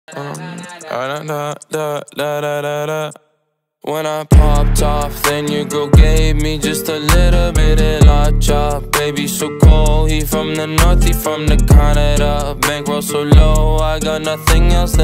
When I popped off, then your girl gave me just a little bit of la chop. Baby so cold, he from the north, he from the Canada. Bankroll so low, I got nothing else